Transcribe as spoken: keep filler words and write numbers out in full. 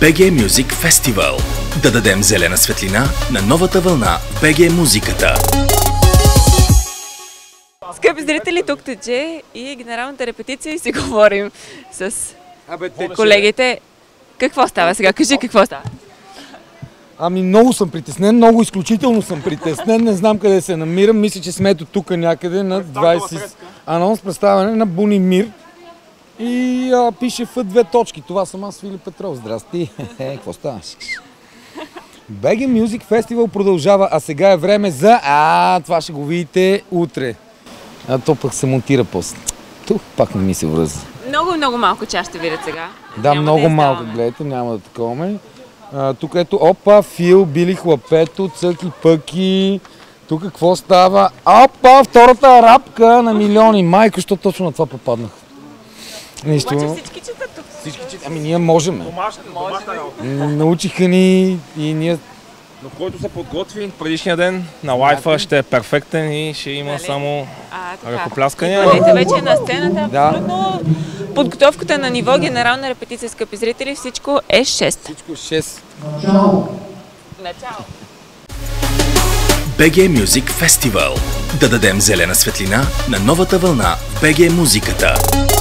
би джи Music Festival. Да дадем зелена светлина на новата вълна в би джи музиката. Скъпи зрители, тук тече и генералната репетиция и си говорим с колегите. Какво става сега? Кажи какво става. Ами много съм притеснен, много изключително съм притеснен, не знам къде се намирам, мисля, че сме ето тук някъде на двайсет анонс представяне на Бунимир и а, пише Ф две точки. Това съм аз, Филип Петров. Здрасти! Е, какво става? би джи Music Festival продължава, а сега е време за... А, това ще го видите утре. А то пък се монтира после. Тук пак не ми се връзва. Много, много малко чаш ще видят сега. Да, няма много да малко, гледайте, няма да таковаме. Тук ето, опа, Фил, Били Хлапето, Цъки Пъки. Тук какво става? Опа, втората рапка на милиони. Майко, що точно на това попаднах? Нищо. Обаче всички четат тук. Всички четат. Ами ние можем. Домашна. Научиха ни и ние... Но който се подготви предишния ден на лайфа ще е перфектен и ще има само ръкопляскания. Колегите вече на сцената. Да. Абсолютно подготовката на ниво генерална репетиция, скъпи зрители, всичко е шест. Всичко е шест. Начало. би джи Music Festival. Да дадем зелена светлина на новата вълна в би джи музиката.